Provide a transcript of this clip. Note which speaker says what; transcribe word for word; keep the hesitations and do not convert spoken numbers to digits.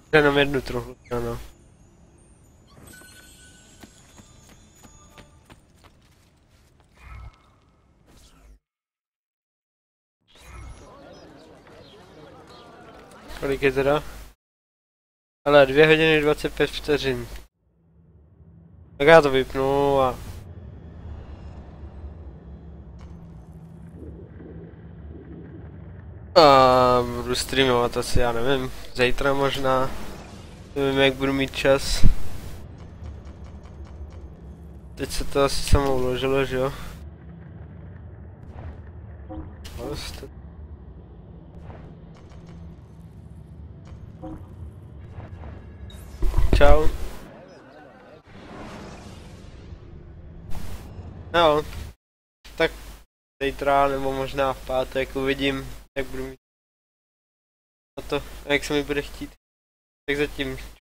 Speaker 1: Jenom jednu truhlu, ano. Kolik je teda? Ale dvě hodiny dvacet pět vteřin. Tak já to vypnu a... A budu streamovat asi, já nevím, zítra možná. Nevím, jak budu mít čas. Teď se to asi samo uložilo, že jo? Vlastně. Čau. No, tak zítra nebo možná v pátek uvidím, jak budu mít na to, jak se mi bude chtít. Tak zatím.